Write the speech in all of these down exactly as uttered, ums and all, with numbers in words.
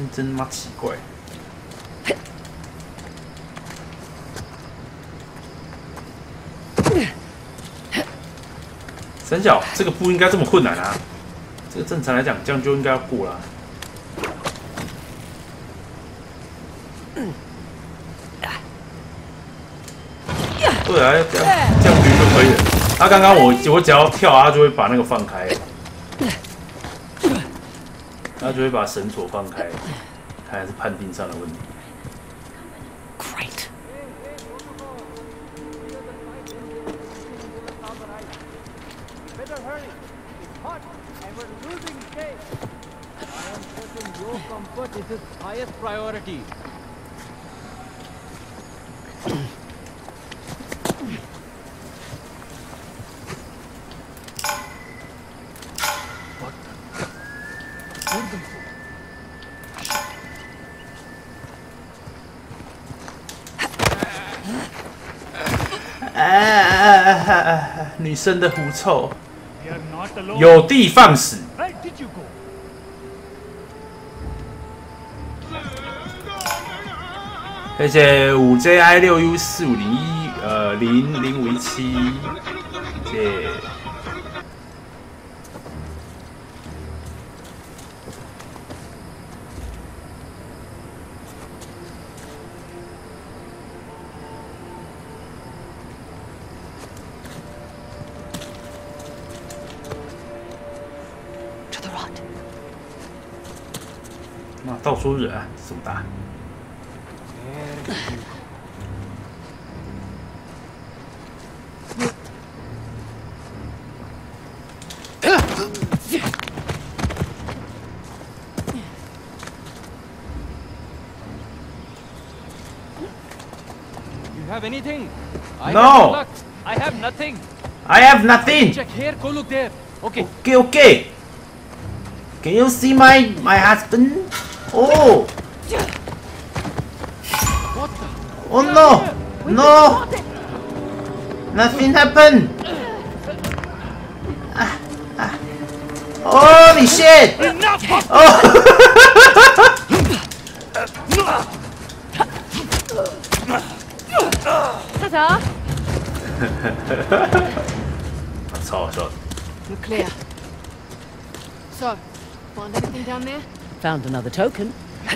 真真妈奇怪。三角这个不应该这么困难啊！这个正常来讲，这样就应该要过了。对啊，这样这样局就可以了。他刚刚我我只要跳，他就会把那个放开，他就会把绳索放开。看来是判定上的问题。 Great. Better hurry. It's hot and we're losing space. I am certain your comfort is his highest priority. What the? Hold them for. 啊！女生的狐臭，有的放矢。谢谢五 J I 六 U 四五零一呃零零五一七，谢谢。妈，到处人啊，这么大。 You have anything? I No. have luck. I have nothing. I have nothing. Check here. Go look there. Okay. Okay, okay. Can you see my my husband? Oh. What the? Oh no. No. Nothing happened. Ah, ah. Holy shit. Oh. 大头。 超好笑的。 We're clear. So, find anything down there? Found another token.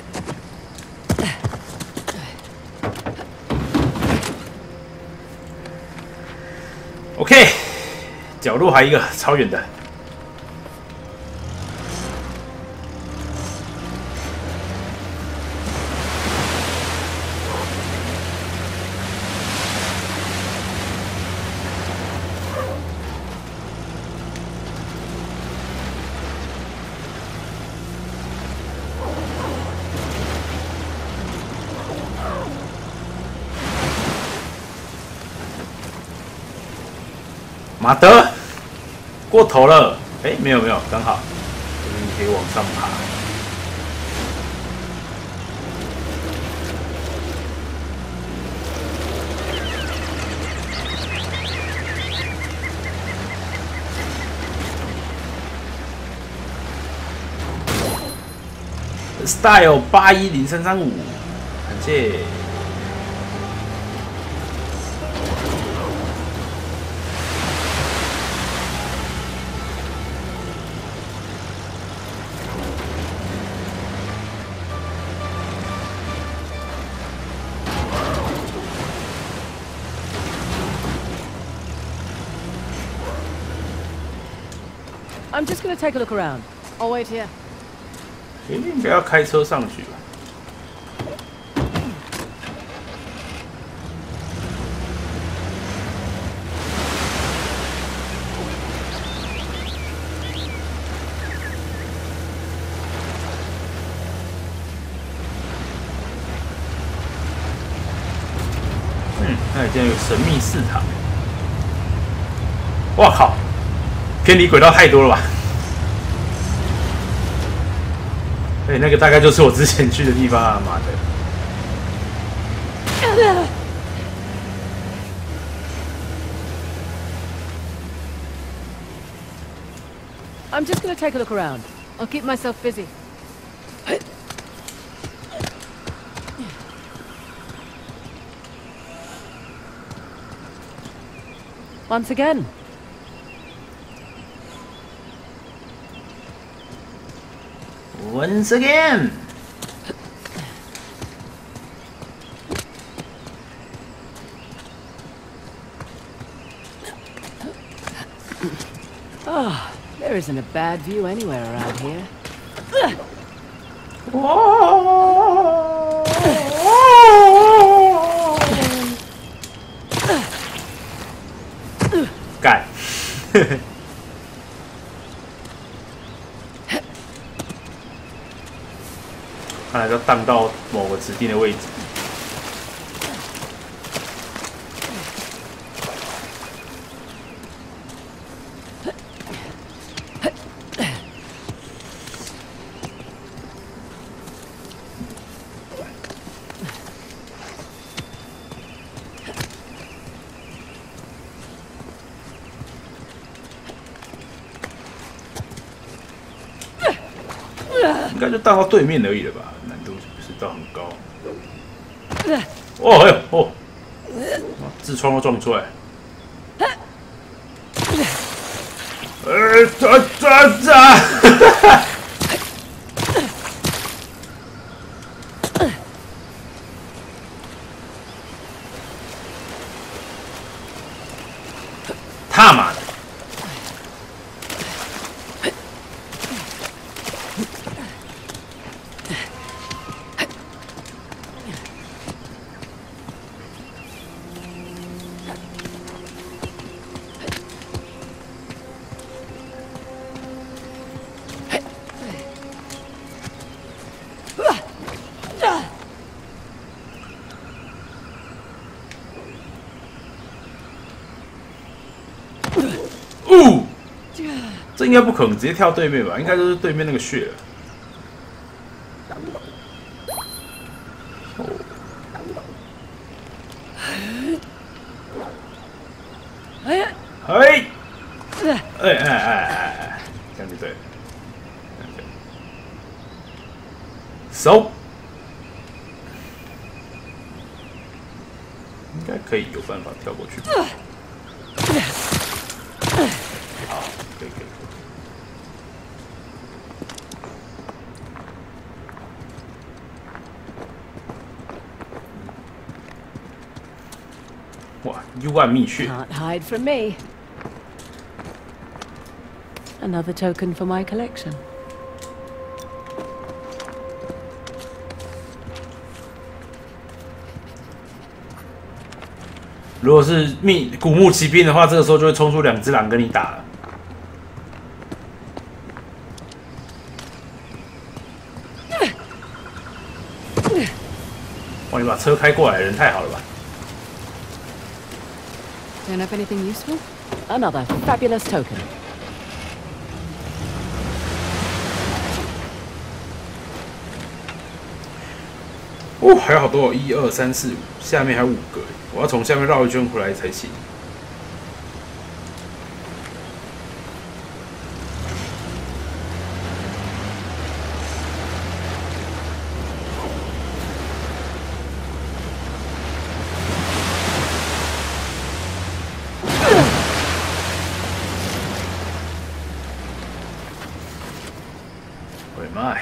OK， 角落还一个超远的。马德，过头了。哎、欸，没有没有，刚好，这边可以往上爬。Style 八一零三三五，感谢。 I'm just gonna take a look around. I'll wait here. 一定不要开车上去吧。嗯，那里竟然有神秘寺堂。哇靠！ 偏离轨道太多了吧？哎，那个大概就是我之前去的地方啊，妈的！ I'm just gonna take a look around. I'll keep myself busy. Once again. Once again. Oh, there isn't a bad view anywhere around here. 干！看来要荡到某个指定的位置。应该就荡到对面而已了吧，难度不是到很高。哦，哎呦，哦，痔疮都撞出来。呃，抓抓抓！他妈的！哦，这应该不可能直接跳对面吧？应该就是对面那个穴了。哎，哎，哎哎哎哎，这样就对了。手，应该可以有办法跳过去。好，可以可以。哇，幽暗密穴。 Can't hide from me. Another token for my collection. 如果是密古墓骑兵的话，这个时候就会冲出两只狼跟你打了。哇，你把车开过来，人太好了吧 Don't have anything useful? Another fabulous token. 哦，还有好多哦，一二三四五，下面还有五个，我要从下面绕一圈回来才行。我的妈！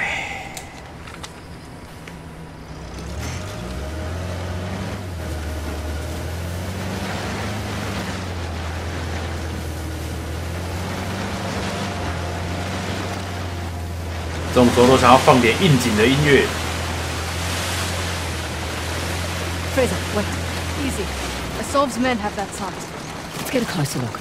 这种时候都想要放点应景的音乐。 Fraser, wait. Easy. Asov's men have that sight. Let's get a closer look.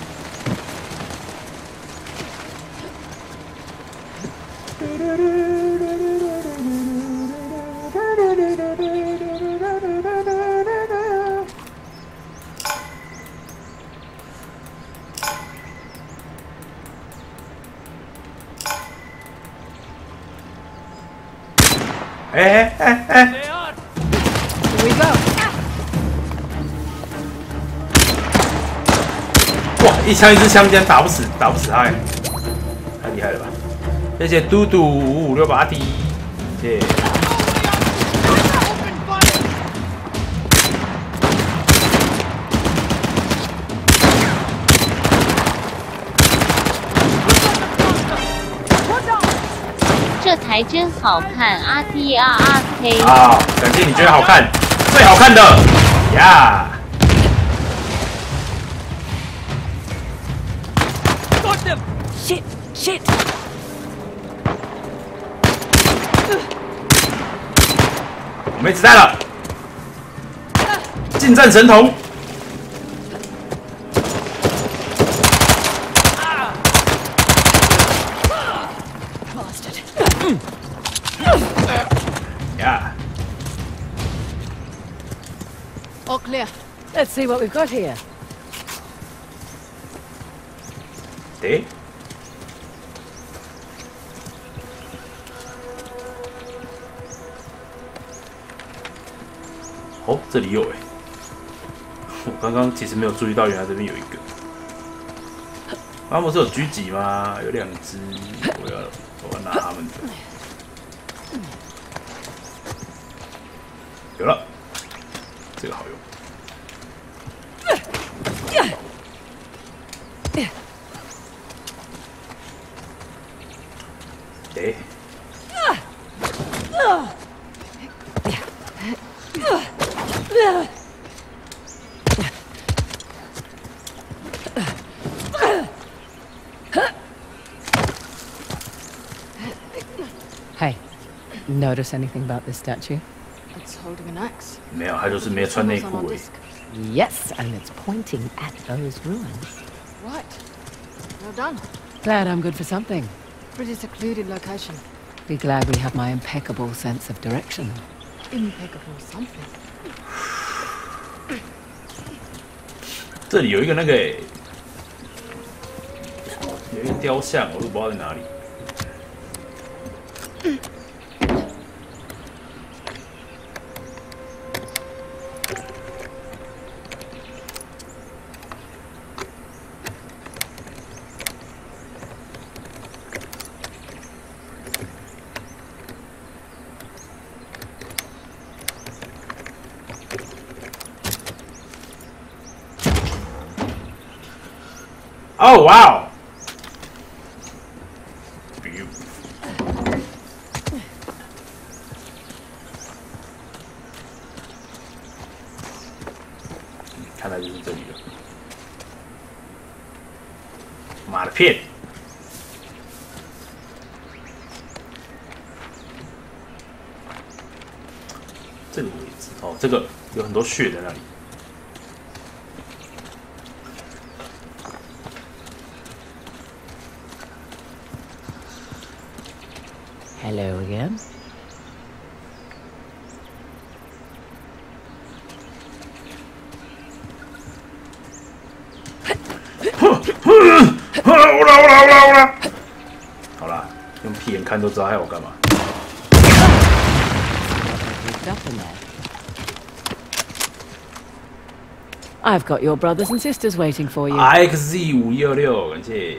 Eh, eh, eh. Here we go. 哇，一枪一支枪竟然打不死，打不死他哎，太厉害了吧！谢谢嘟嘟五五六八 D， 谢谢。 还真好看啊 ！D R R K 啊，感谢你觉得好看，最好看的呀！ Shit! Shit! 我没子弹了，近战神童。 Yeah. All clear. Let's see what we've got here. 诶，哦，这里有哎，我刚刚其实没有注意到，原来这边有一个。他们不是有狙击吗？有两只，我要我要拿他们的。有了，这个好用。 诶， Hey, notice anything about this statue? It's holding an axe. 没有，他就是没有穿内裤而已。 Yes, and it's pointing at those ruins. Right. Well done. Glad I'm good for something. Pretty secluded location. Be glad we have my impeccable sense of direction. Impeccable something. 这里有一个那个、欸，有一个雕像，我都不知道在哪里。哦，哇哦！ 看来就是这里了。妈的骗！这个位置哦，这个有很多血在那里。 Hello again. 我啦我啦我啦我啦！好啦，用屁眼看都知道害我干嘛。 I've got your brothers and sisters waiting for you. X Z 五一二六，感谢。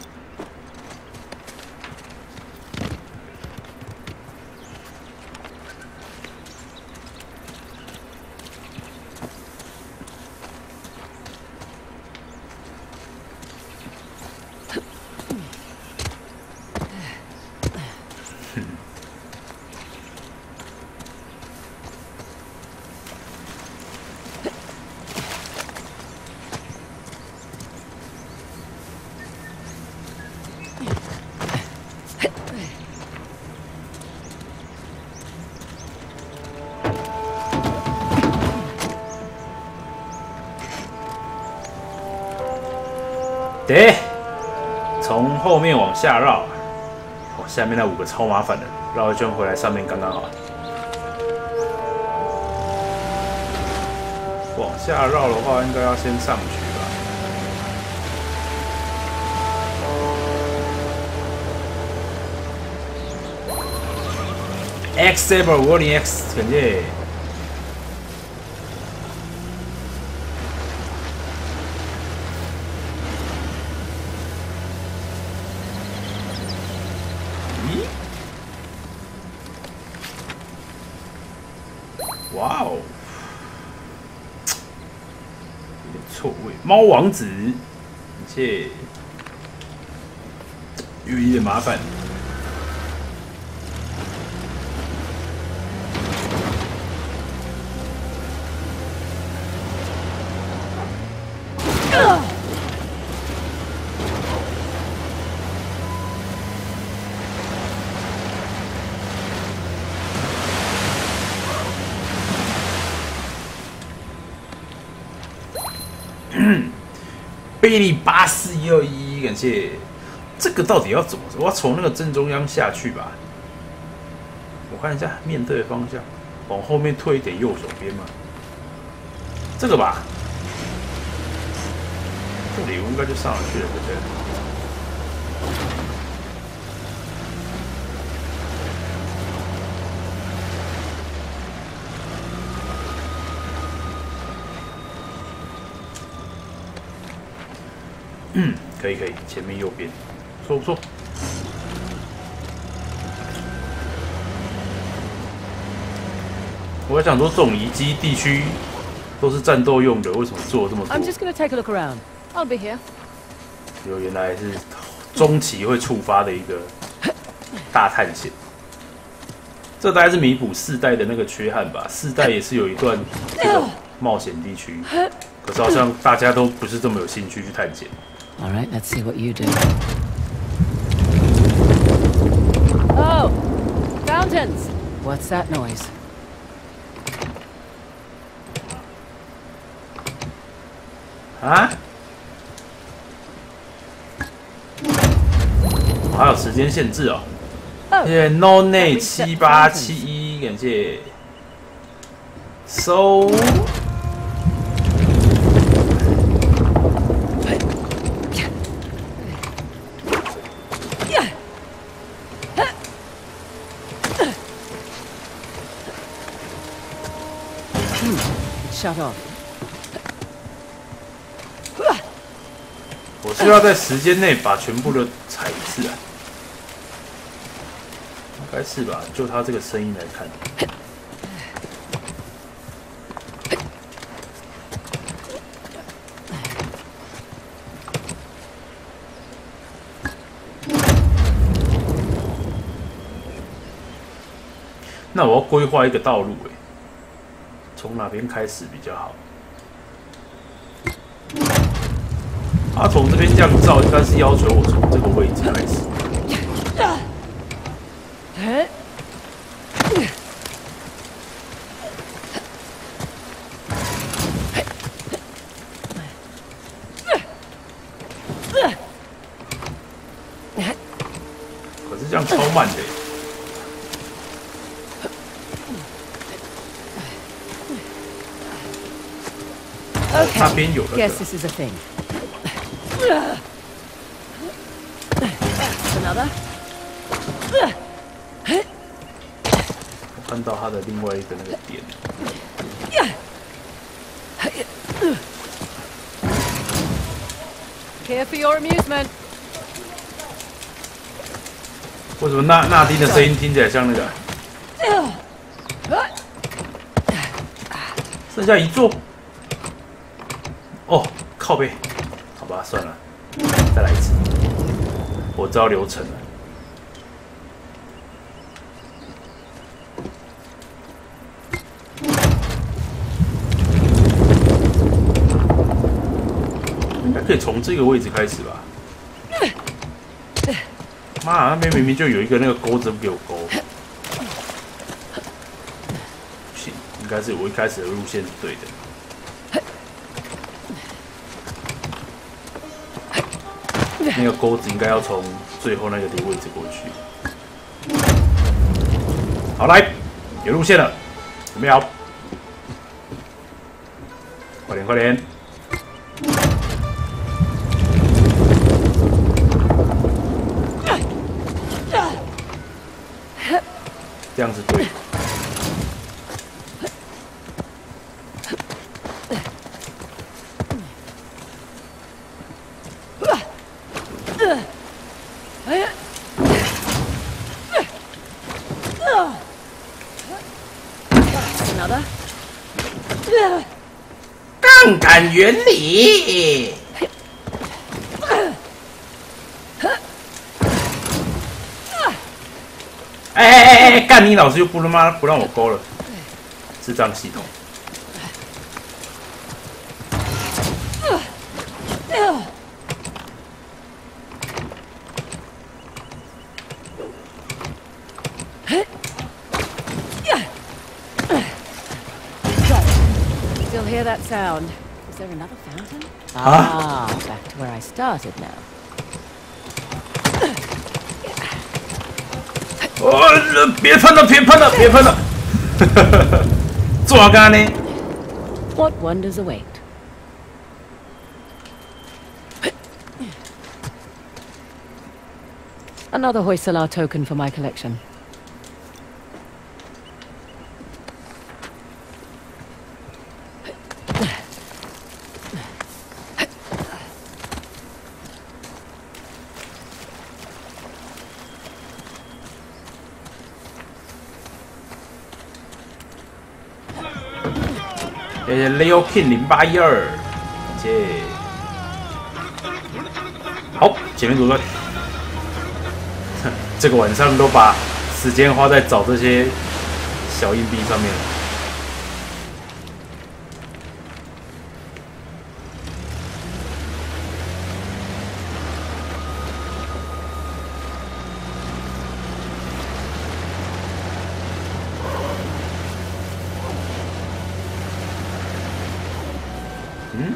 对，从后面往下绕，哦，下面那五个超麻烦的，绕一圈回来上面刚刚好。往下绕的话，应该要先上去吧。X Saber 五二零 X， 感谢。 哇哦，有点错位。猫王子，而且有一点麻烦。 贝利八四一二一，感谢。这个到底要怎么？我要从那个正中央下去吧？我看一下，面对的方向，往后面退一点，右手边嘛。这个吧，这里我应该就上得去了，对不对？嗯，可以可以，前面右边，不错不错。我还想说，这种遗迹地区都是战斗用的，为什么做这么多？ I'm just gonna take a look around. I'll be here. 有原来是中期会触发的一个大探险。这大概是弥补四代的那个缺憾吧。四代也是有一段这种冒险地区，可是好像大家都不是这么有兴趣去探险。 All right, let's see what you do. Oh, fountains. What's that noise? 啊？我还有时间限制哦。谢谢 No Nate 七八七一，感谢。So。 Shut off. 我是要在时间内把全部的踩一次啊，应该是吧？就他这个声音来看，那我要规划一个道路、欸，哎，从哪边开始比较好？他从这边这样照，应该是要求我从这个位置开始。可是这样超慢的、欸。那边有那个。 Guess this is a thing. Another. 我看到他的另外一个那个点。 Here for your amusement. 为什么纳纳丁的声音听起来像那个？剩下一座。哦，靠背。好吧，算了，再来一次。我知道流程了。应该可以从这个位置开始吧？妈，那边明明就有一个那个钩子不给我勾。不行，应该是我一开始的路线是对的。 那个钩子应该要从最后那个位置过去。好，来，有路线了，准备好，快点，快点！这样是对的。杠杆原理。哎哎哎哎！干你老师又不他妈不让我勾了，智障系统。 hear that sound. Is there another fountain? Ah, back to where I started now. 哦，别喷了，别喷了，别喷了！做干呢？ What wonders await? Another Hoysala token for my collection. Leo King 零八一二，谢谢。好，前面左转。这个晚上都把时间花在找这些小硬币上面了。嗯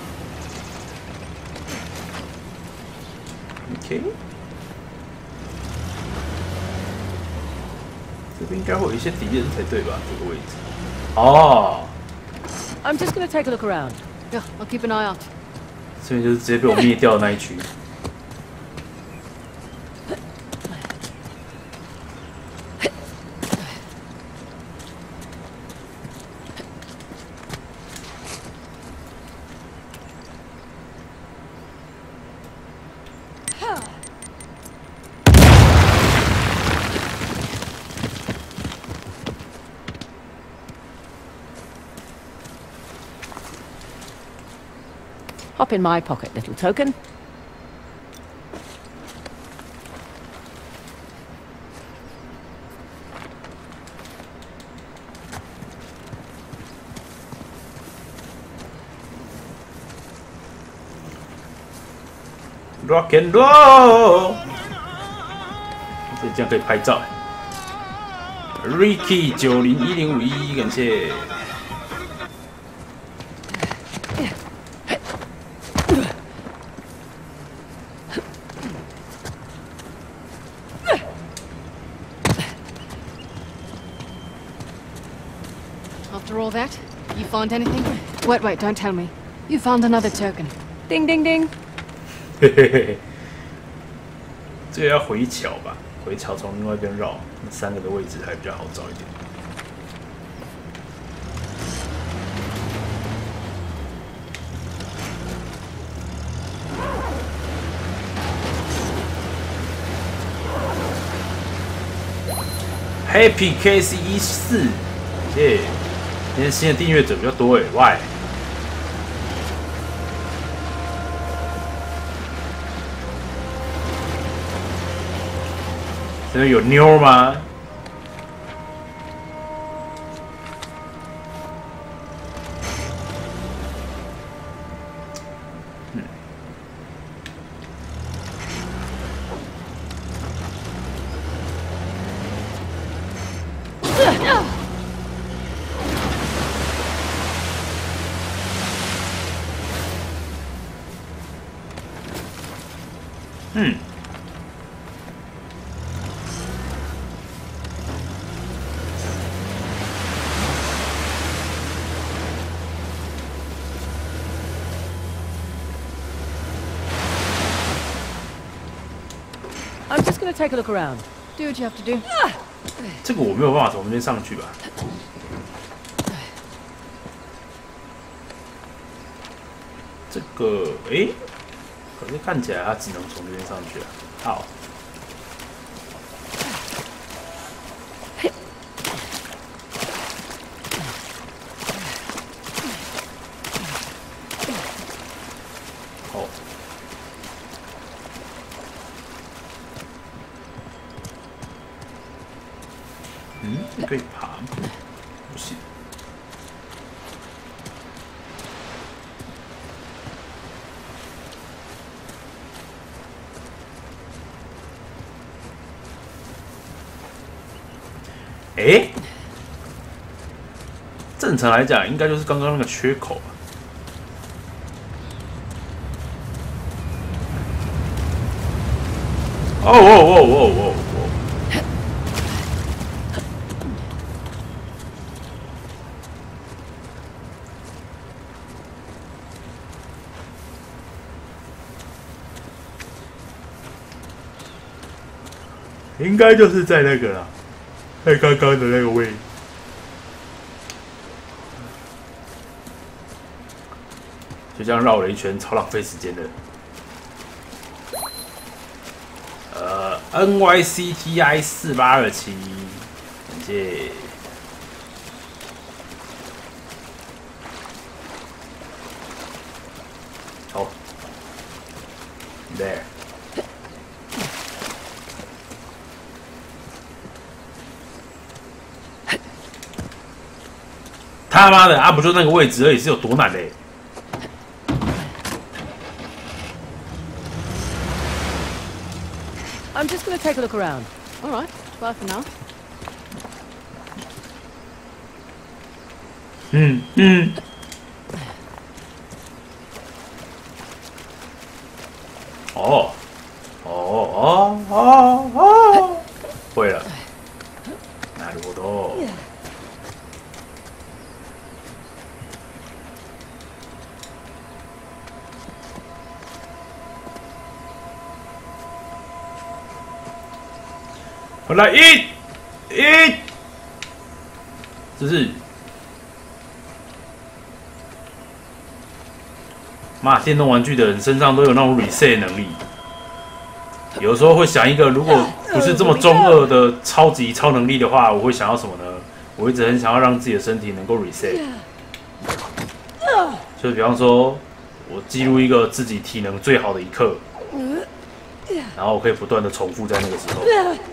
，OK， 这边应该会有一些敌人才对吧？这个位置。哦 I'm just gonna take a look around. Yeah, I'll keep an eye out. 这边就是直接被我灭掉的那一区。 Hop in my pocket, little token. Rock and roll， 这这样可以拍照。Ricky 九零一零五一，感谢。 After all that, you found anything? Wait, wait, don't tell me. You found another token. Ding, ding, ding. 嘿嘿嘿，这个要回桥吧？回桥从另外一边绕，那三个的位置还比较好找一点。Happy K C 一四，谢谢。今天新的订阅者比较多哎 ，Why？ 这边有妞吗？嗯。嗯。 I'm just gonna take a look around. Do what you have to do. 这个我没有办法从那边上去吧？这个，诶，可是看起来它只能从这边上去啊。好。哦。嗯，这可以爬吗？不行。哎， 正常来讲，应该就是刚刚那个缺口吧。哦哦哦哦哦哦！应该就是在那个啦，在刚刚的那个位置。就这样绕了一圈，超浪费时间的。呃 ，N Y C T I 四八二七，感谢。好 ，there。他妈的，啊不就那个位置而已，是有多难嘞？ I'm just gonna take a look around. All right, bye for now. 嗯嗯。哦，哦哦哦哦，会了。なるほど。回来一一，这是妈电动玩具的人身上都有那种 reset 能力。有时候会想一个，如果不是这么中二的超级超能力的话，我会想要什么呢？我一直很想要让自己的身体能够 reset。就比方说，我记录一个自己体能最好的一刻，然后我可以不断的重复在那个时候。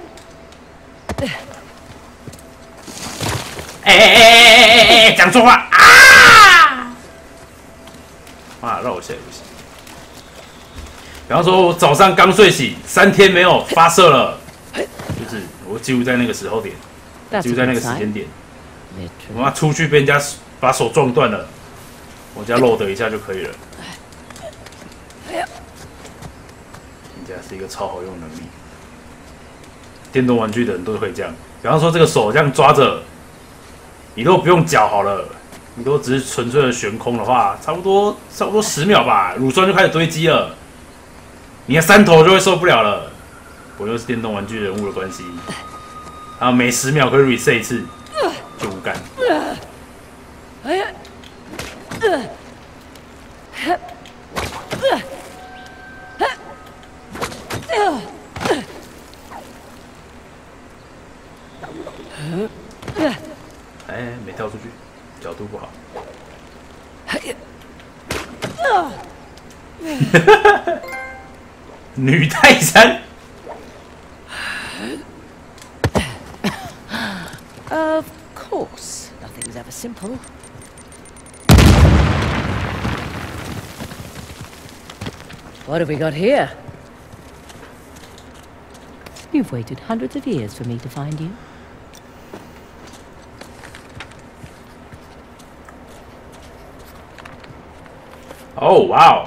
哎哎哎哎哎哎！讲错话啊！妈，让我下也不行。比方说，我早上刚睡醒，三天没有发射了，就是我记录在那个时候点，记录在那个时间点。我妈出去被人家把手撞断了，我家漏得一下就可以了。人家是一个超好用的能力。 电动玩具的人都会这样，比方说这个手这样抓着，你如果不用脚好了，你如果只是纯粹的悬空的话，差不多差不多十秒吧，乳酸就开始堆积了，你的三头就会受不了了。我又是电动玩具人物的关系，然后每十秒可以 reset 一次，就无感。哎，没跳出去，角度不好。女泰山。 Of course, nothing's ever simple. What have we got here? You've waited hundreds of years for me to find you. Oh wow！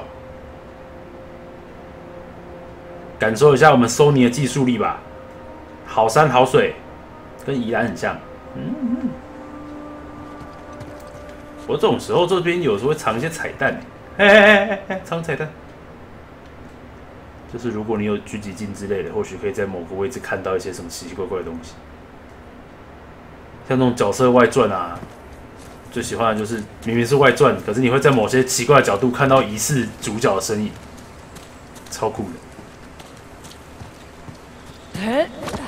感受一下我们 Sony 的技术力吧，好山好水，跟宜兰很像。嗯嗯。我这种时候这边有时候会藏一些彩蛋，嘿嘿嘿嘿嘿，藏彩蛋。就是如果你有狙击镜之类的，或许可以在某个位置看到一些什么奇奇怪怪的东西，像那种角色外传啊。 最喜欢的就是明明是外传，可是你会在某些奇怪的角度看到疑似主角的身影，超酷的。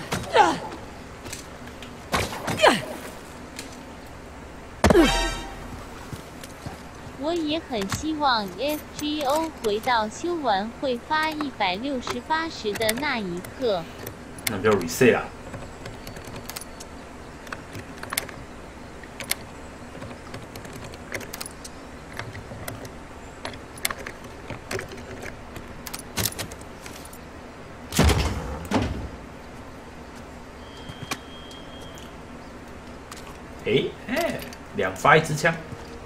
我也很希望 F G O 回到修完会发一百六十八时的那一刻。 那叫 reset 啊。 哎哎， 两发一支枪。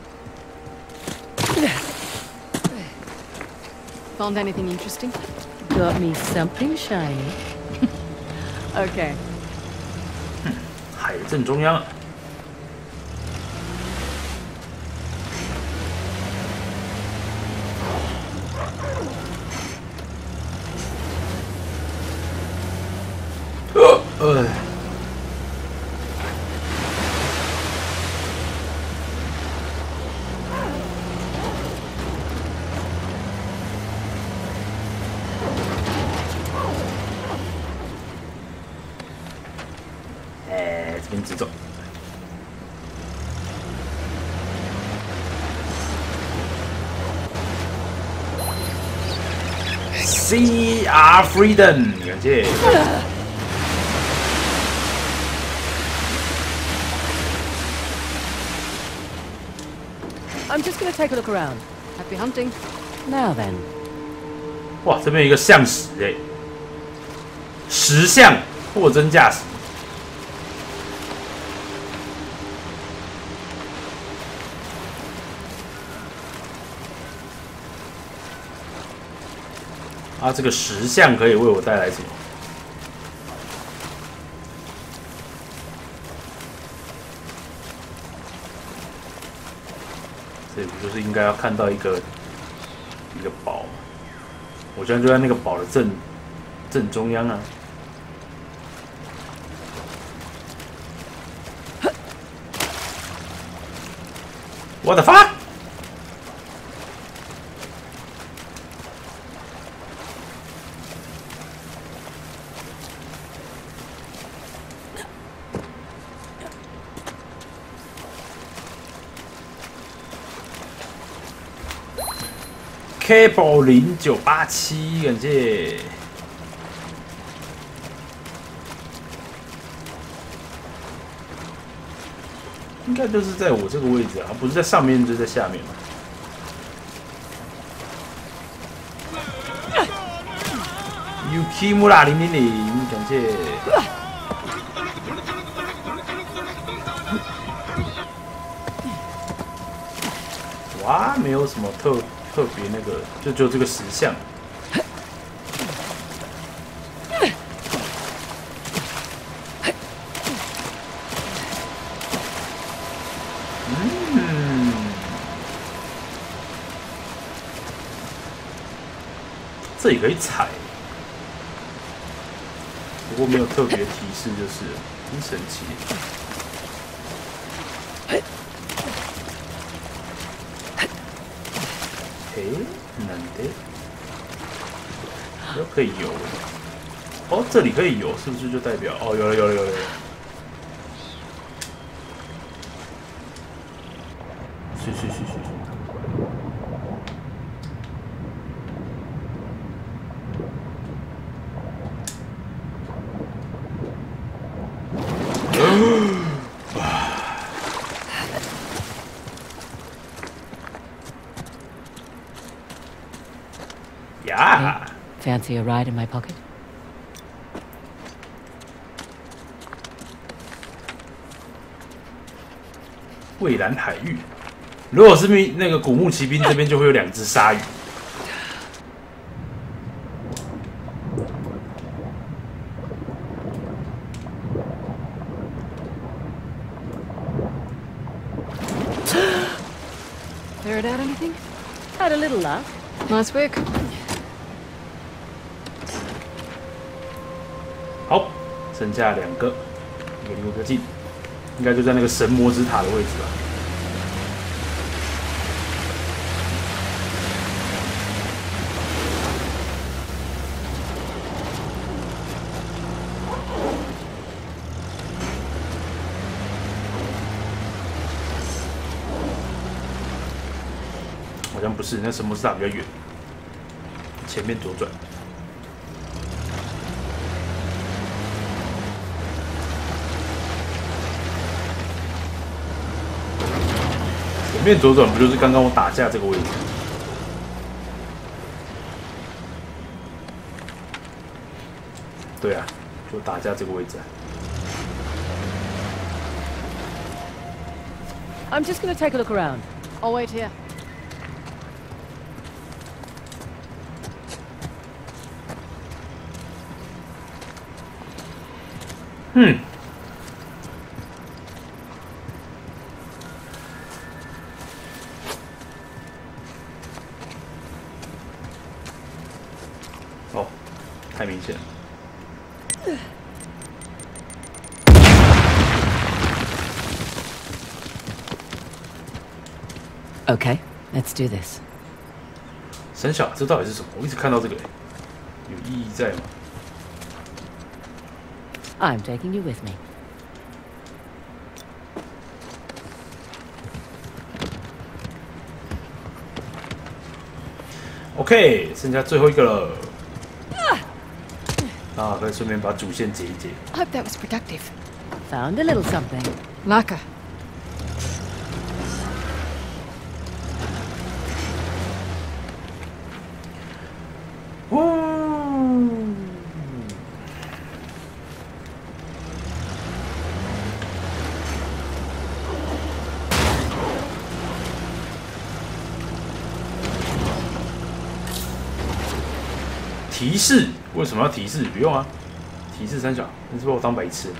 Found anything interesting? Got me something shiny. Okay. 海的正中央。呃呃。 这边直走。C R Freedom， 感谢。 I'm just gonna take a look around. Happy hunting. Now then. 哇，这边有一个象石哎，石像货真价实。 啊，这个石像可以为我带来什么？这不就是应该要看到一个一个宝？我现在就在那个宝的正正中央啊！我的发！ Cable 零九八七，感谢。应该就是在我这个位置啊，不是在上面，就是在下面嘛。Yukimura 零零零，感谢。哇，没有什么特。 特别那个，就只有这个石像。嗯，这也可以踩，不过没有特别提示，就是很神奇。 哎，难的，都可以游。哦，这里可以游，是不是就代表哦？有了，有了，有了，有了。去去去去去。呀 Fancy a ride in my pocket? 蔚蓝海域，如果是那那个古墓骑兵这边就会有两只鲨鱼。 Ferret out anything? Had a little luck. Nice work. 好，剩下两个，一个离我比较近，应该就在那个神魔之塔的位置吧。好像不是，那神魔之塔比较远，前面左转。 前面左转不就是刚刚我打架这个位置？对啊，就打架这个位置啊。 I'm just gonna take a look around. I'll wait here. Hmm. 哦，太明显了。 Okay, let's do this. 神小，这到底是什么？我一直看到这个，有意义在吗？ I'm taking you with me. OK， 剩下最后一个了。啊，可以顺便把主线解一解。 I hope that was productive. Found a little something. Laka. Woo! 提示？为什么要提示？不用啊，提示三小，你是把我当白痴？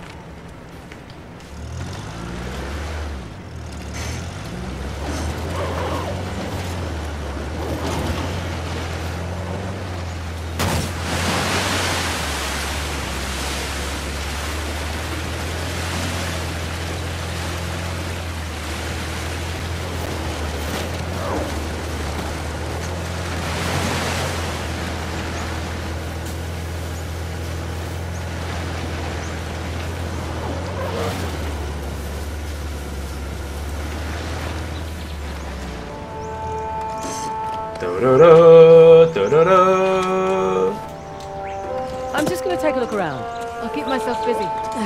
I'm just gonna take a look around. I'll keep myself busy.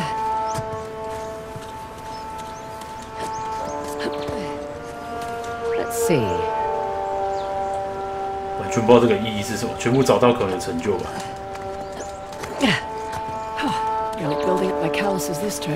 Let's see. 完全不知道这个意义是什么，全部找到可能有成就吧。 Really building up my calluses this trip.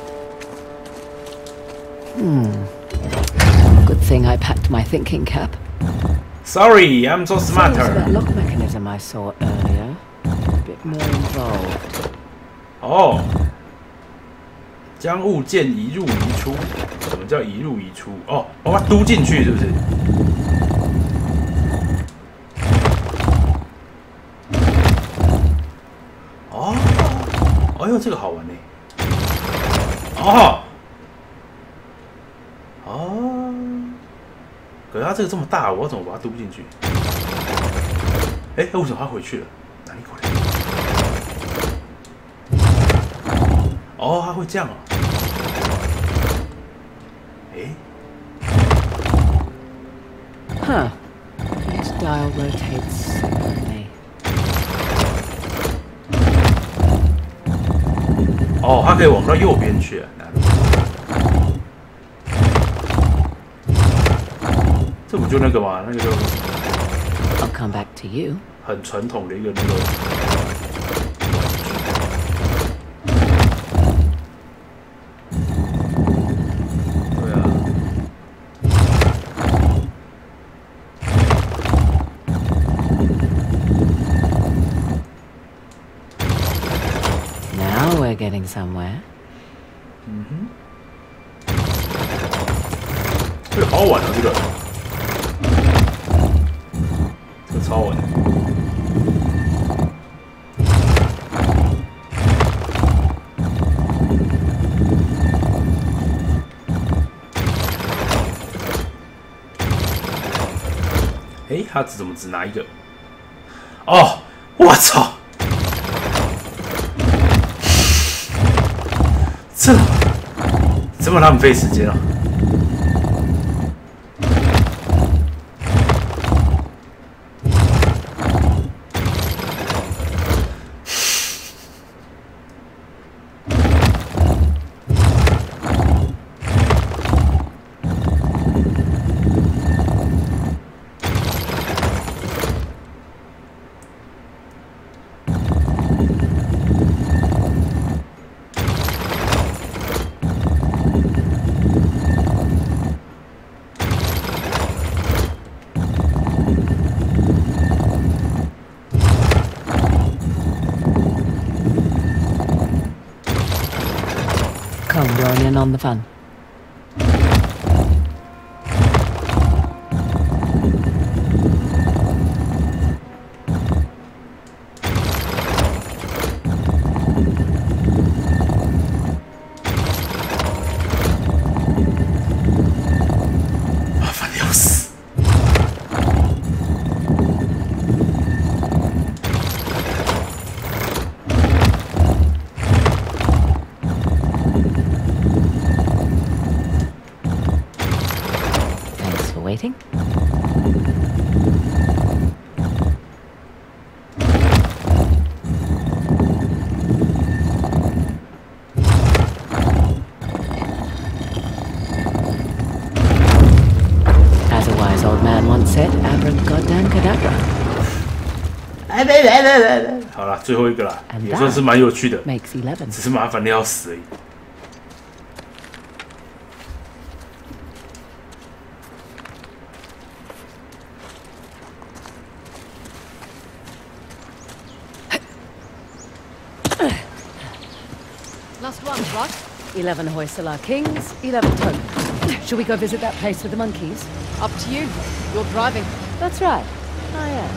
Hmm. Good thing I packed my thinking cap. Sorry, I'm so smarter. That lock mechanism I saw earlier. A bit more involved. 哦，将物件移入移出，什么叫移入移出？哦，我把它嘟进去是不是？哦，哎呦，这个好玩呢。哦，哦，可是它这个这么大，我要怎么把它嘟进去？哎，为什么它回去了？哪里过来？ 哦，它会这样啊！诶 Huh. Each dial rotates separately. 哦，它可以往到右边去啊！这不就那个吗？那个就 I'll come back to you. 很传统的一个那个。 We're getting somewhere. 嗯哼，这个好好玩啊！这个，这个超好玩。哎，他只怎么只拿一个？哦，我操！ 这这么浪费时间啊！ come join in on the fun. Waiting. As a wise old man once said, abracadabra. 好了，最后一个啦，也算是蛮有趣的， makes eleven. 只是麻烦的要死而已。 Last one, what? Eleven Hoysala kings, eleven tokens. Shall we go visit that place with the monkeys? Up to you. You're driving. That's right. I am.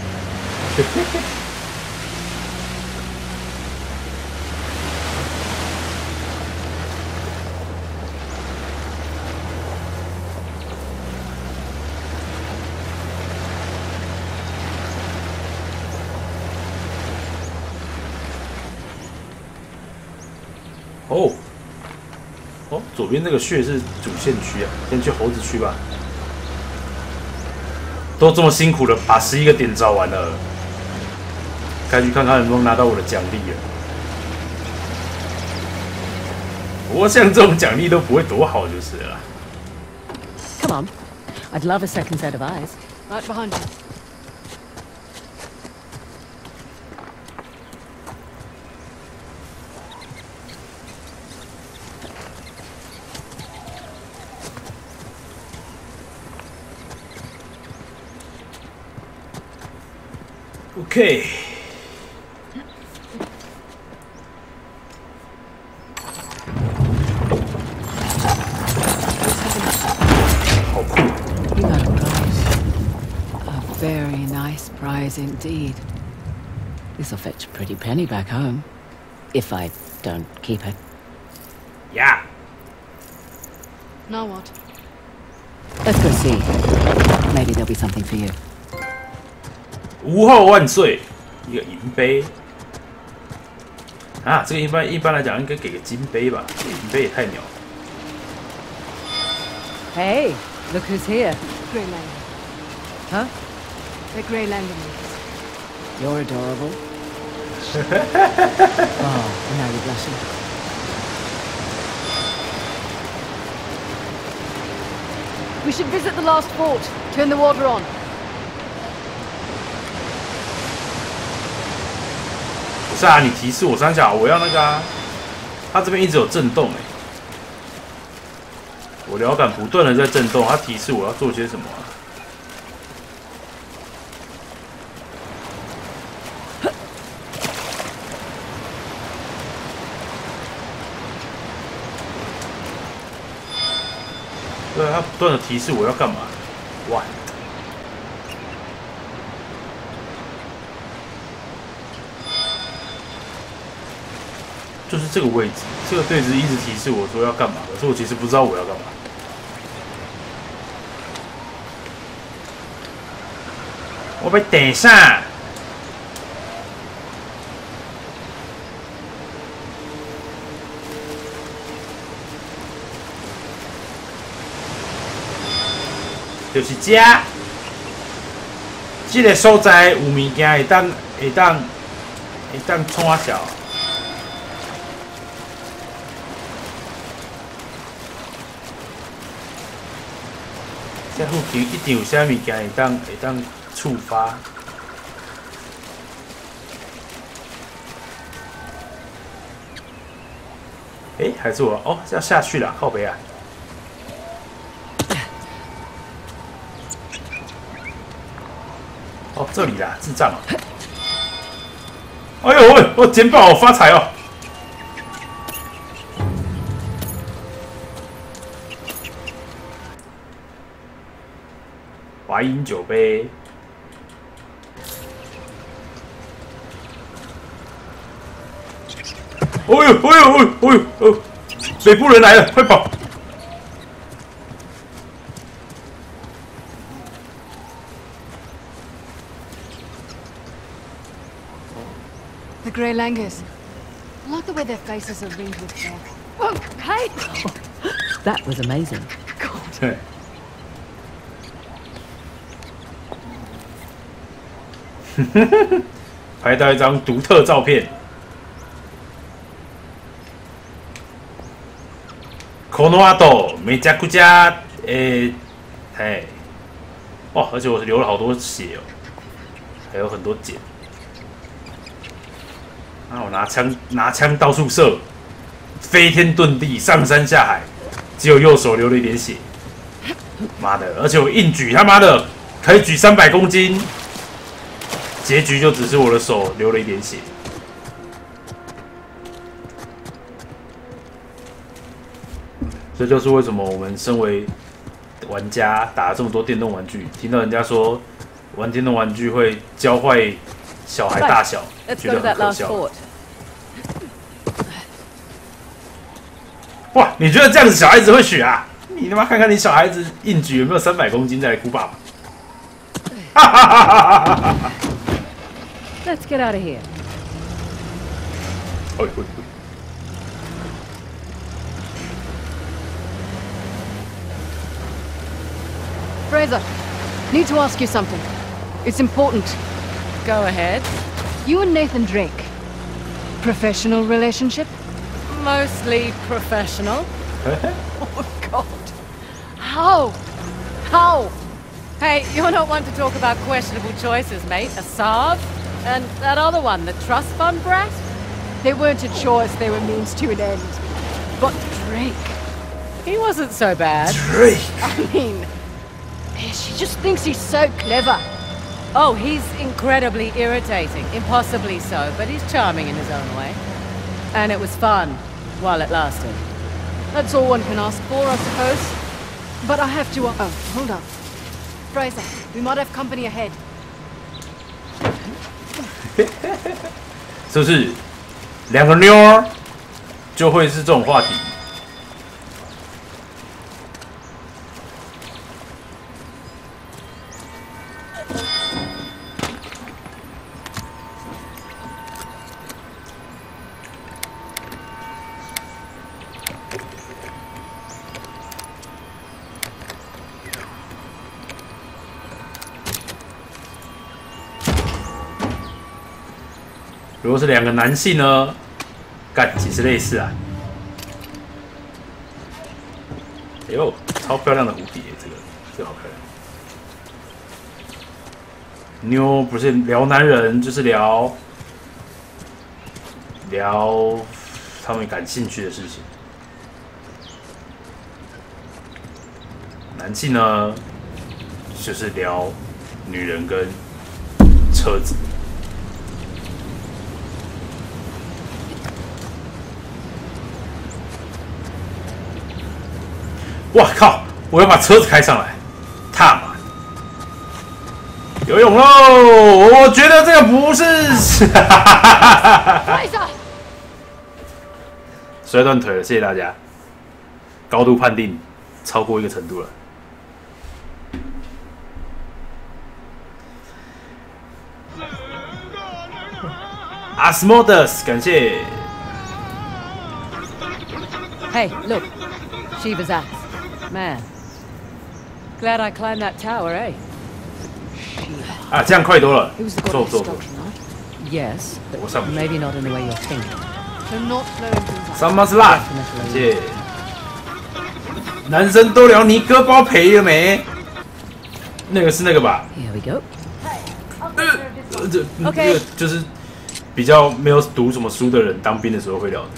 Oh. 哦，哦，左边那个穴是主线区啊，先去猴子区吧。都这么辛苦了，把十一个点找完了，该去看看能不能拿到我的奖励了。不过像这种奖励都不会多好，就是了。 Come on, I'd love a second set of eyes. Right behind you. OK， 好酷！ You got a prize. A very nice prize indeed. This'll fetch a pretty penny back home, if I don't keep it. Yeah. Now what? Let's go see. Maybe there'll be something for you. 吴后万岁！一个银杯啊，这个一般一般来讲应该给个金杯吧，银杯也太鸟了。 Hey, look who's here. Grey Lang. Huh? They're Grey Langdoners. You're adorable. Oh, now you're blushing. We should visit the last fort. Turn the water on. 不是啊，你提示我三小，我要那个啊，它这边一直有震动哎，我摇杆不断的在震动，它提示我要做些什么啊？对啊，它不断的提示我要干嘛？哇！ 就是这个位置，这个对子一直提示我说要干嘛，可是我其实不知道我要干嘛。我被等下，就是这，这个所在有物件会当会当会当冲啊小。 这附近一定有啥物件会当会当触发。哎、欸，还是我哦，要下去了，靠北啊！哦，这里啦，智障啊！哎呦喂，我捡宝，我发财哦！ 华饮酒杯。哦呦，哦呦，哦呦，哦呦，哦！北部人来了，快跑！ The Grey Langurs. I like the way their faces are ringed with hair. Whoa, hey! That was amazing. 对。拍到一张独特照片。この後めちゃくちゃ诶，嘿，哇！而且我流了好多血哦，还有很多茧。啊！我拿枪拿枪到处射，飞天遁地，上山下海，只有右手流了一点血。妈的！而且我硬举，他妈的可以举三百公斤，结局就只是我的手流了一点血。这就是为什么我们身为玩家打了这么多电动玩具，听到人家说玩电动玩具会教坏小孩大小，觉得很可笑。哇，你觉得这样子小孩子会学啊？你他妈看看你小孩子硬举有没有三百公斤再来哭爸爸？哈哈哈哈哈哈 Let's get out of here. 哎哎哎 Fraser, need to ask you something. It's important. Go ahead. You and Nathan Drake. Professional relationship? Mostly professional. Oh, God. How? How? Hey, you're not one to talk about questionable choices, mate. Asav? And that other one, the trust fund brat? They weren't a choice, they were means to an end. But Drake... He wasn't so bad. Drake! I mean... She just thinks he's so clever. Oh, he's incredibly irritating. Impossibly so, but he's charming in his own way. And it was fun, while it lasted. That's all one can ask for, I suppose. But I have to... Uh, oh, hold on. Fraser, we might have company ahead. 是不是两个妞儿就会是这种话题？如果是两个男性呢？干，其实类似啊。哎呦，超漂亮的蝴蝶，这个这个好漂亮。妞不是聊男人，就是聊聊他们感兴趣的事情。男性呢，就是聊女人跟车子。 哇靠！我要把车子开上来，踏嘛！游泳喽！我觉得这个不是，摔断腿了，谢谢大家。高度判定超过一个程度了。阿斯莫德斯，感谢。 Hey, look. Shiva's ass. Man. Glad I climbed that tower, eh? 啊，这样快多了。 It was the 坐 goddess 坐坐。 sculpture, right? Yes, but 我上不去。 maybe not in the way you're thinking. So not flowing things out. Summer's Life， 感谢。男生都聊尼哥包赔了没？那个是那个吧？ Here we go. 呃，这 OK 那个就是比较没有读什么书的人，当兵的时候会聊的。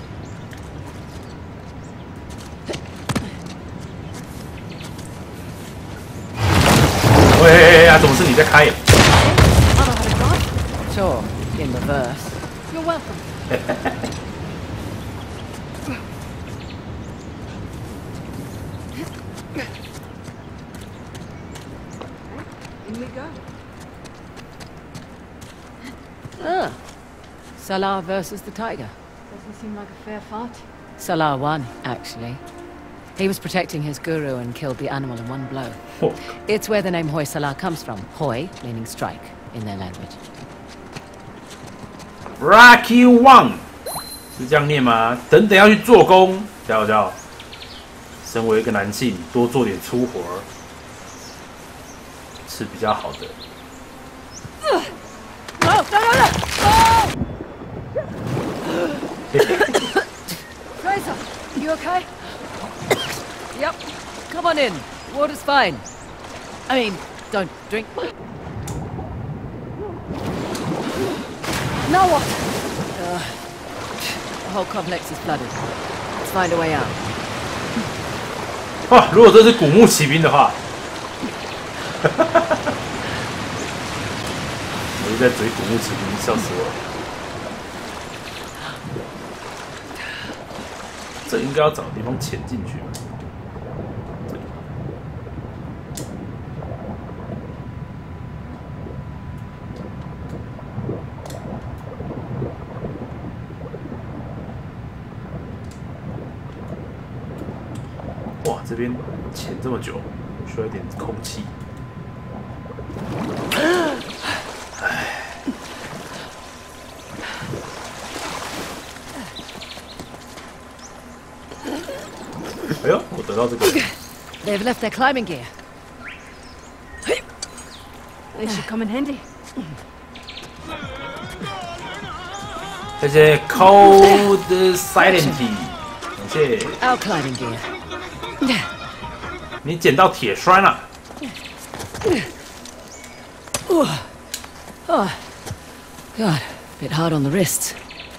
喂，啊，怎么是你在开？ I don't know how to drive. Sure, in reverse. You're welcome. go. Ah. Salah versus the tiger. Doesn't seem like a fair fight. Salah won, actually. He was protecting his guru and killed the animal in one blow. Oh. It's where the name Hoi Salah comes from. Hoi, meaning strike, in their language. Rocky One 是这样念吗？等等要去做工，加油加油！身为一个男性，多做点粗活儿是比较好的。 No, no, no, no! Fraser, you okay? Yep. Come on in. Water's fine. I mean, don't drink. Now what? Uh, the whole complex is flooded. Let's find a way out. 哇，如果这是古墓骑兵的话，我就在嘴古墓骑兵，笑死我了。这应该要找个地方潜进去。这里哇，这边潜这么久，需要一点空气。哎呦，我得到这个。 They've left their climbing gear. They should come in handy. 谢谢 Cold Silent， 感谢 Our climbing gear. 你捡到铁栓了。 Oh, God, bit hard on the wrists.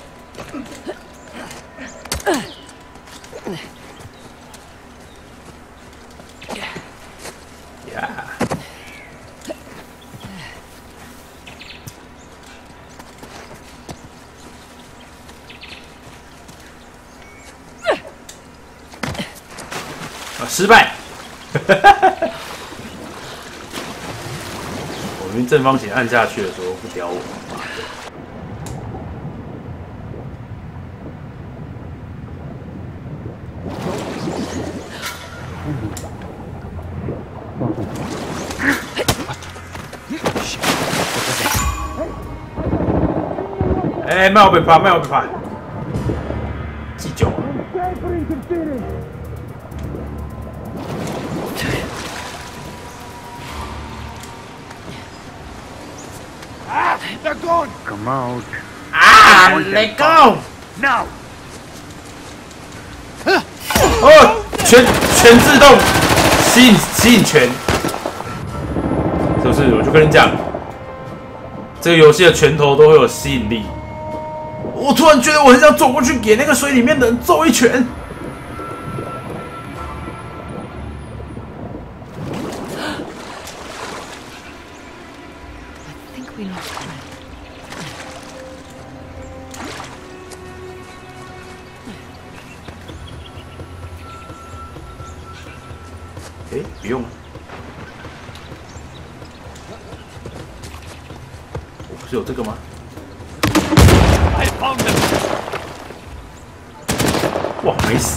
Yeah. 啊，失败！我明明正方形按下去的时候不屌我，妈的！哎，卖我别怕，卖我别怕，祭酒啊！ They're gone! Come out. 啊 ，Let go！ Now! 哦，全全自动吸引吸引拳，是不是？我就跟你讲，这个游戏的拳头都会有吸引力。我突然觉得我很想走过去给那个水里面的人揍一拳。 I think we lost Grant. 哎，不用了。我不是有这个吗？ I found them! 哇，没死！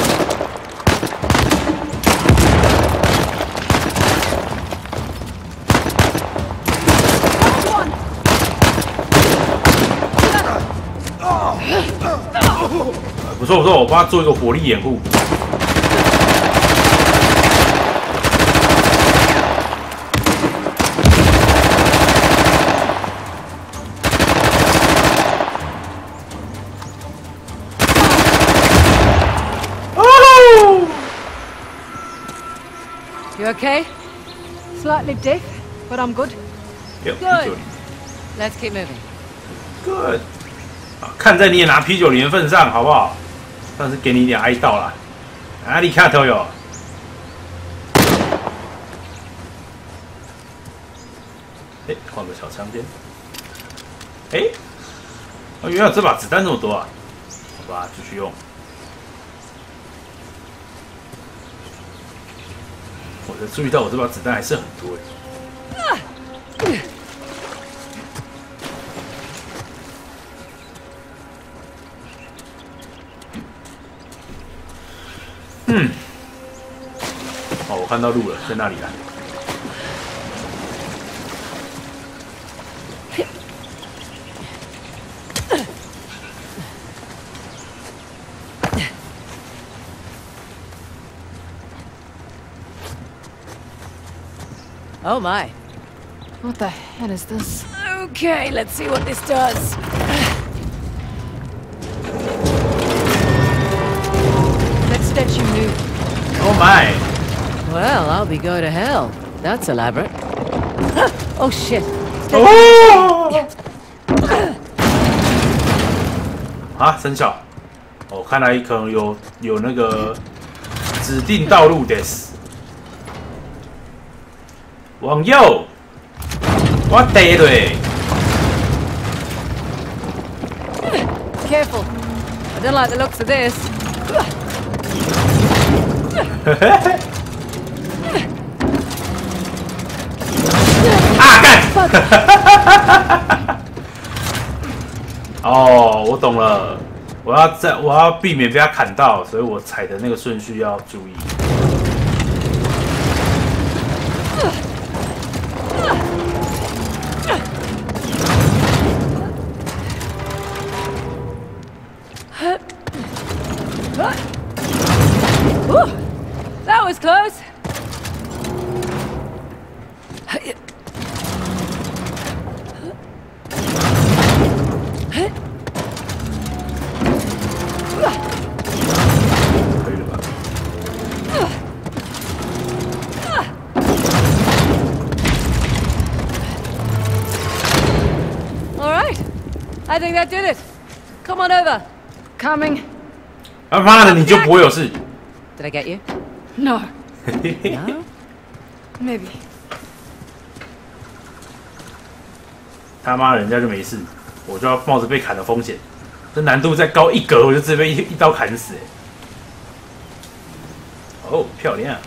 不错不错，我帮他做一个火力掩护。哦 You okay? Slightly deaf, but I'm good. 有啤酒里 Let's keep moving. ，good。啊，看在你也拿啤酒零份上，好不好？算是给你一点哀悼啦。啊，你看头有。哎，换个小枪先。哎，哦，原来这把子弹这么多啊！好吧，继续用。我才注意到我这把子弹还剩很多哎。 嗯，哦，我看到路了，在那里啊。 Oh my. What the hell is this? Okay, let's see what this does. That statue moved. Oh my! Well, I'll be go to hell. That's elaborate. Oh shit. 哦！啊，生效！哦，看来可能有有那个指定道路的。往右，我地嘞。 Careful. I don't like the looks of this. 啊干！哦，我懂了，我要在我要避免被他砍到，所以我踩的那个顺序要注意。 Ooh, that was close. All right, I think that did it. Come on over. Coming. 他妈的，你就不会有事。 Did I get you? No. No? Maybe. 他妈人家就没事，我就要冒着被砍的风险。这难度再高一格，我就直接被一一刀砍死。哦，漂亮！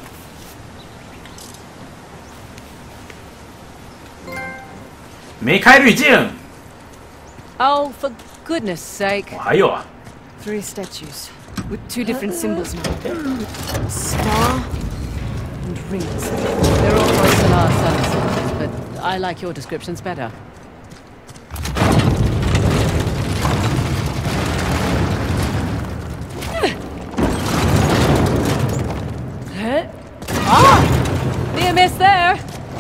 没开滤镜。 Oh, for goodness sake. 我还有啊。 Three statues with two different symbols now. A star and rings. They're all Rosalar sunsets, but I like your descriptions better. Ah! Near miss there.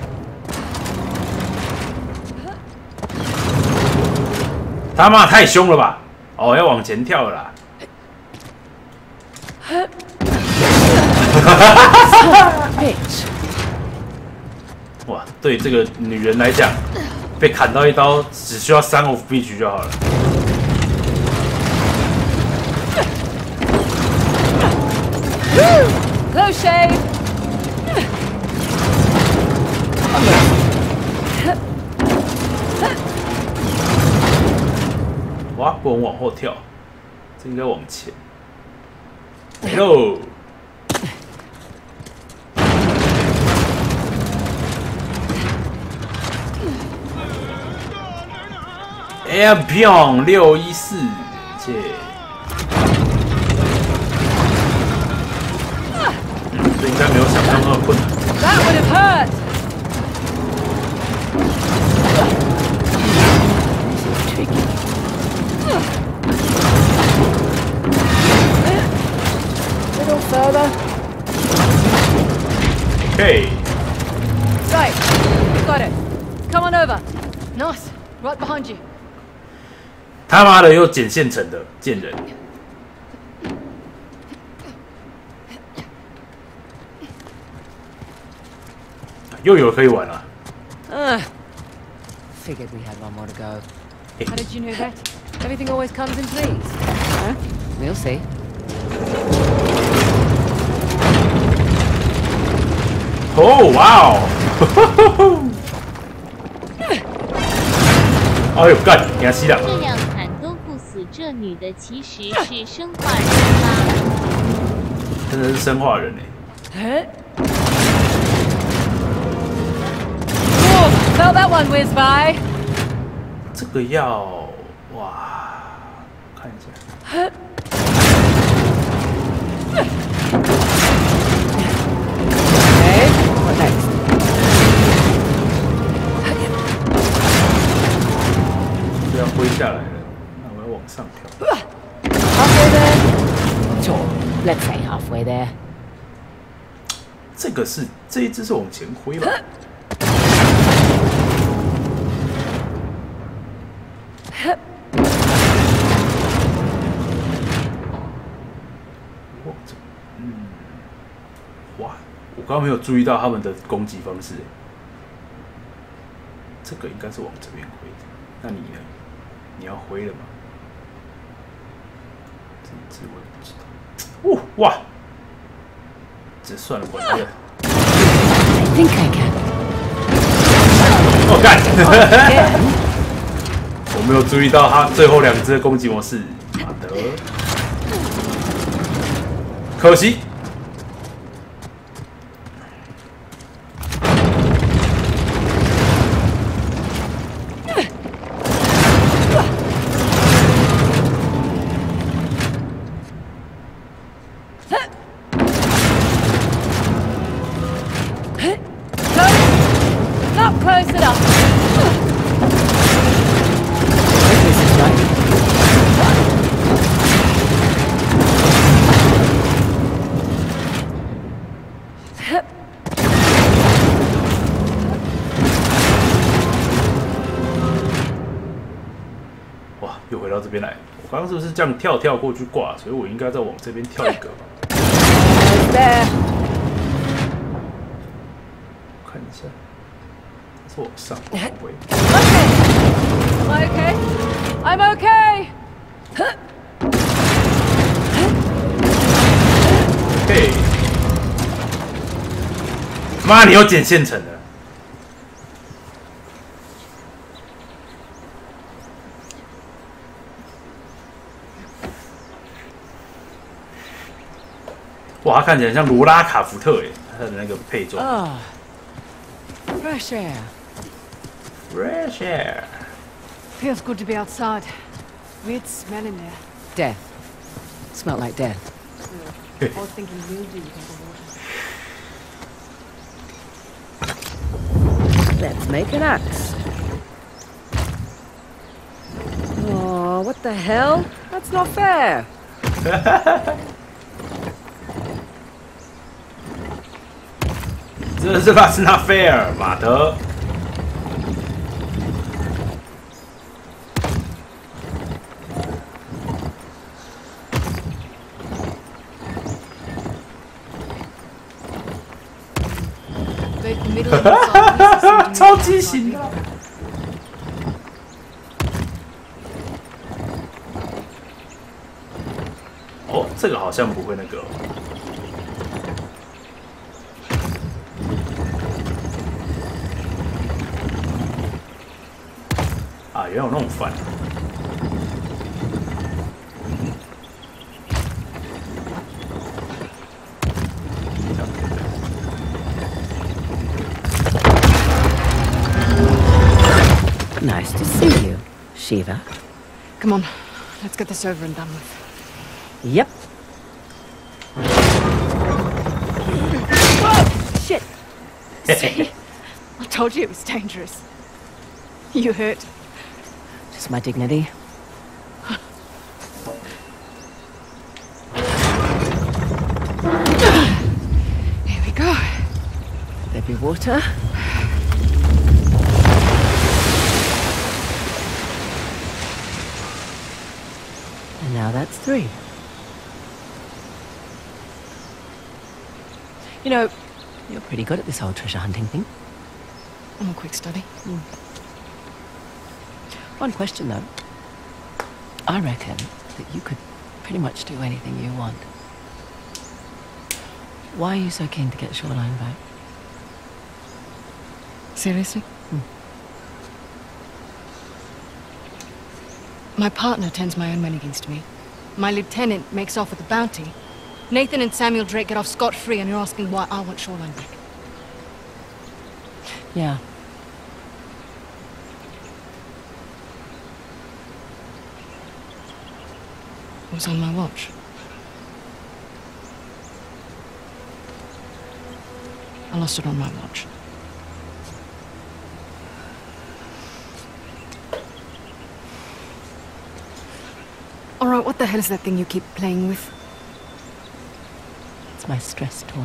他妈太凶了吧！哦，要往前跳了啦。 Bitch. 哇，对这个女人来讲，被砍到一刀只需要三 of beach 就好了。 Close shave. 哇，不能往后跳，这应该往前。没喽。Air Pion 六一四，切。嗯，这应该没有想象中的困难。 That would have hurt. Little further. Okay. Right, got it. Come on over. Nice. Right behind you. 他妈的又捡现成的贱人！又有可以玩了。 Uh, figured we had one more to go. How did you know that? Everything always comes in threes. Huh? We'll see. Oh wow! 哎呦干，你还吸了！ 这样砍都不死，这女的其实是生化人吗？ 真的是生化人哎、 Oh, felt that one whiz by. 这个要哇，看一下。 Let's say halfway there. 这个是这一只是往前挥吧？哇，这嗯，哇，我刚刚没有注意到他们的攻击方式。这个应该是往这边挥的，那你呢？你要挥了吗？这一只我也不知道。哦，哇！这算了，管他了。 I think I can. 我干！我没有注意到他最后两只的攻击模式。马德，可惜。 Close it up. This is right. 哇，又回到这边来。我刚刚是不是这样跳跳过去挂？所以我应该再往这边跳一个。 There. 看一下。是往上回。 Am I okay? I'm okay. 嘿，妈，你又捡现成的。哇，他看起来像罗拉卡福特诶，他的那个配装。 Oh. Fresh air. Fresh air. Feels good to be outside. Weird smell in there. Death. Smelled like death. I was thinking mildew with the water. Let's make an axe. Oh, what the hell? That's not fair. 这这把是not fair，马德。超畸形的。哦，这个好像不会那个、哦。啊，原来有那种反。 Nice to see you, Shiva. Come on, let's get this over and done with. Yep. Whoa! Shit. See? I told you it was dangerous. You hurt. Just my dignity. Here we go. There be water. And now that's three. You know, you're pretty good at this whole treasure hunting thing. I'm a quick study. Mm. One question, though. I reckon that you could pretty much do anything you want. Why are you so keen to get Shoreline back? Seriously? Hmm. My partner turns my own men against me. My lieutenant makes off with the bounty. Nathan and Samuel Drake get off scot-free, and you're asking why I want Shoreline back. Yeah. It was on my watch. I lost it on my watch. Alright, what the hell is that thing you keep playing with? my stress toy.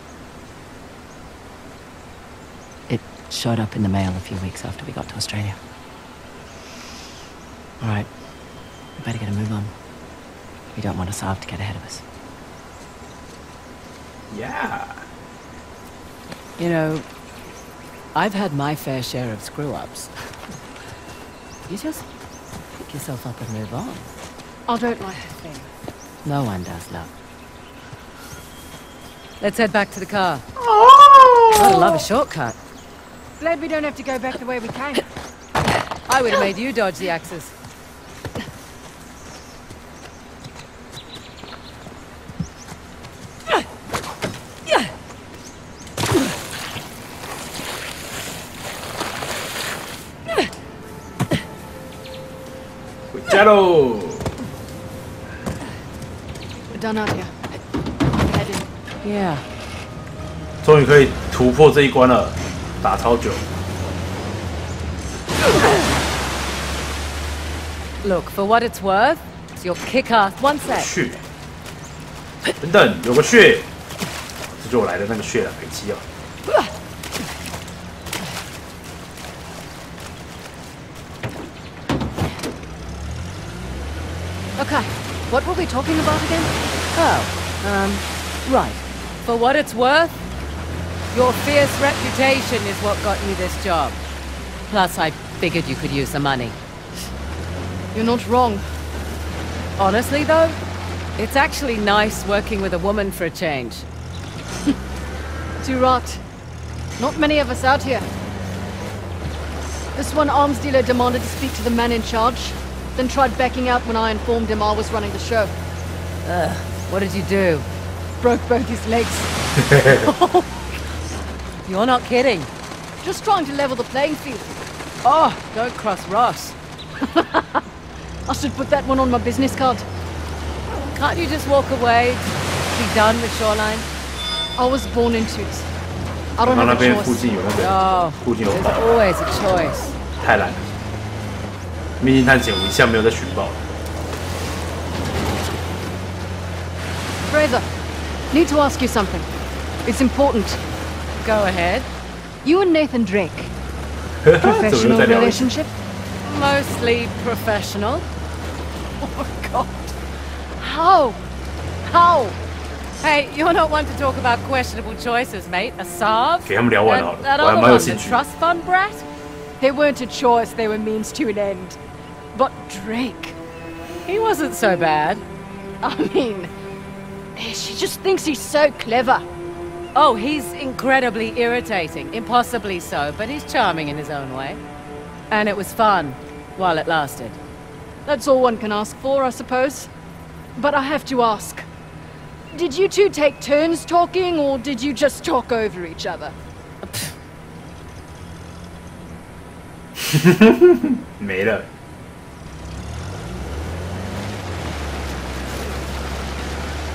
It showed up in the mail a few weeks after we got to Australia. All right, we better get a move on. We don't want Asav to get ahead of us. Yeah. You know, I've had my fair share of screw-ups. You just pick yourself up and move on. I don't like the thing. No one does, love. Let's head back to the car. Oh! Gotta love a shortcut. Glad we don't have to go back the way we came. I would have made you dodge the axes. Shadow. We're done out here. Head in. Yeah. 终于可以突破这一关了，打超久。 Look, for what it's worth, it's your kick-ass one sec. 血，等等，有个血，这就我来的那个血了，北七啊。 Okay, what were we talking about again? Oh, um, right. For what it's worth, your fierce reputation is what got you this job. Plus, I figured you could use the money. You're not wrong. Honestly, though, it's actually nice working with a woman for a change. Too right. Not many of us out here. This one arms dealer demanded to speak to the man in charge, then tried backing out when I informed him I was running the show. Ugh, what did you do? Broke both his legs. You're not kidding. Just trying to level the playing field. Oh, don't cross Ross. I should put that one on my business card. Can't you just walk away? Be done with Shoreline? I was born into it. I don't 然后那 have a 边附 choice. 近有那个 No, 附近有 there's 岛， always a choice. 太懒了。秘境探险我一向没有在寻宝的。 Fraser, need to ask you something. It's important. Go ahead. You and Nathan Drake, 怎么又 professional 在聊？ relationship? Mostly professional. Oh God. How? How? Hey, you're not one to talk about questionable choices, mate. Asav? 给他们聊完好 And 了， that 我还 other 蛮有 one, the 兴趣。 trust fund brat? They weren't a choice, they were means to an end. But Drake, He wasn't so bad. I mean, she just thinks he's so clever. Oh, he's incredibly irritating. Impossibly so, but he's charming in his own way. And it was fun, while it lasted. That's all one can ask for, I suppose. But I have to ask. Did you two take turns talking, or did you just talk over each other? 没了。